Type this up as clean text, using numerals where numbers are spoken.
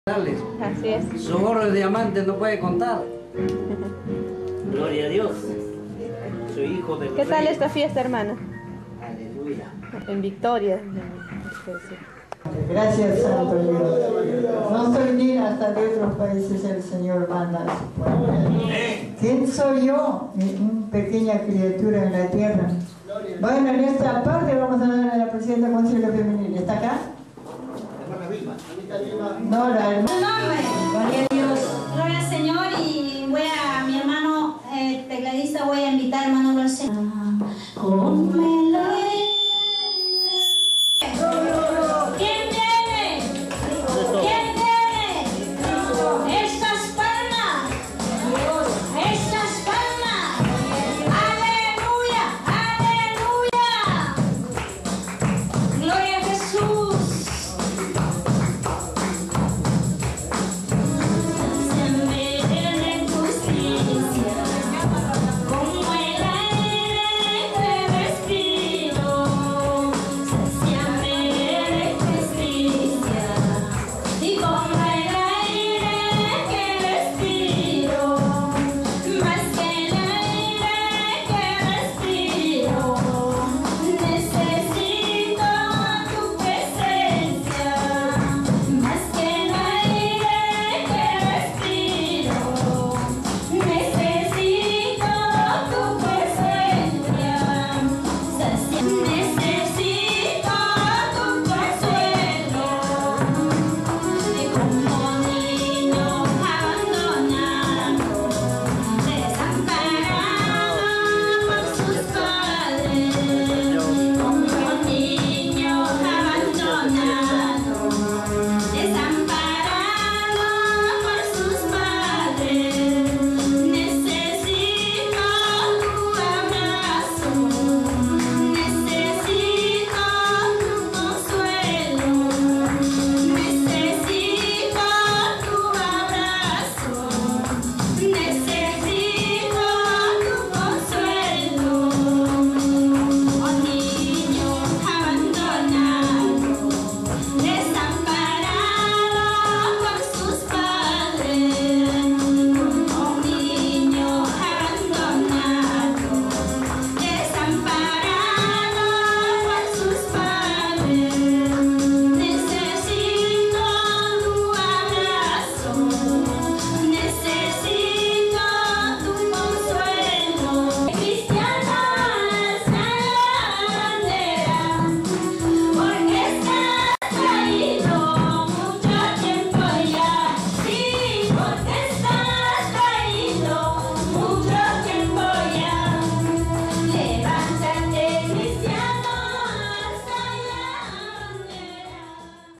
Así es. Su oro de diamante no puede contar. Gloria a Dios. Su hijo del ¿Qué tal rey. esta fiesta, hermana? Aleluya. En Victoria. Gracias, Santo Dios. No soy digna hasta de otros países, el Señor manda a su pueblo. ¿Quién soy yo? Una pequeña criatura en la tierra. Bueno, en esta parte vamos a dar a la presidenta del Consejo Femenil. ¿Está acá? No, la hermana. Gloria a Dios. Gloria al Señor. Y voy a mi hermano tecladista, voy a invitar al hermano Señor. ¿Quién tiene? ¿Quién tiene? Estas palmas. Estas palmas. Aleluya. Aleluya. Gloria a Jesús. Digo